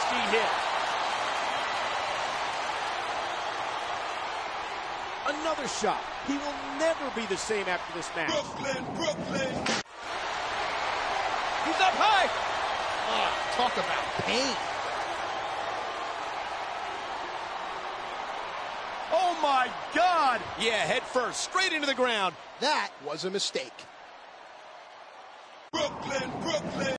nasty hit. Another shot. He will never be the same after this match. Brooklyn. He's up high. Oh, talk about pain. Oh, my God. Yeah, head first, straight into the ground. That was a mistake.